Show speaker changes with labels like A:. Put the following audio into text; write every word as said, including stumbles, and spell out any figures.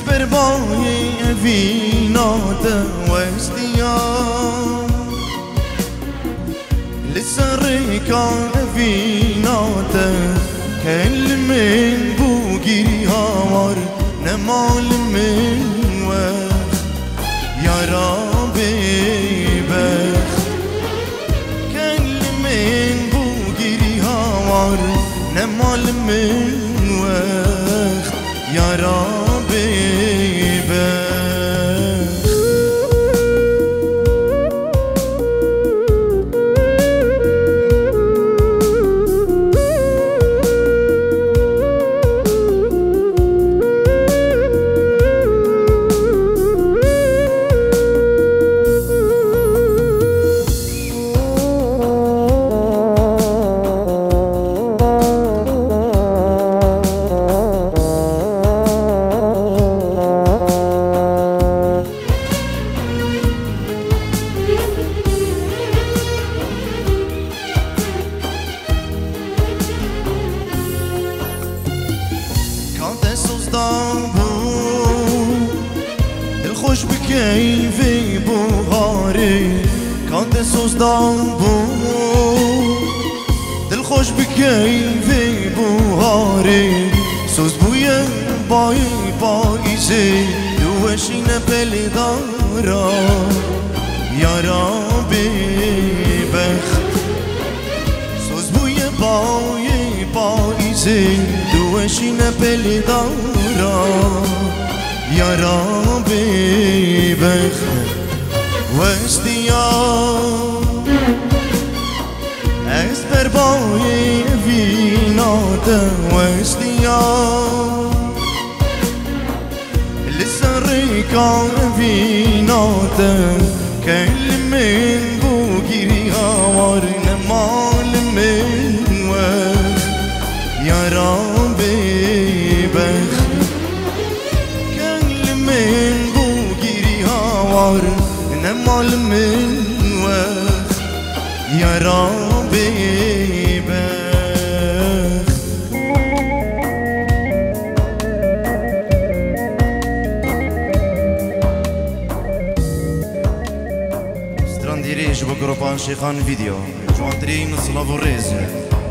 A: بربای وینات وستیان لسرکا وینات کل من بوگیری هاور نمال من وقت یارا ببخ کل من بوگیری هاور نمال من وقت یارا خوش بكيفي بوغاري كانت سوزدان بو دل خوش بكيفي بوغاري سوز بويا باي بايزي دوشي نبالي دارا يا ربي بخت سوز بويا باي بايزي دوشي نبالي دارا يا ربي بخت واستيان اسبر باي فينات واستيان لسركا فينات كل من بوغيري هاور نمال من وقت يا ربي بخت نمال من وقت يا ربي بخت Strandirish بقربان شيخان فيديو جوانترين صلاف الريز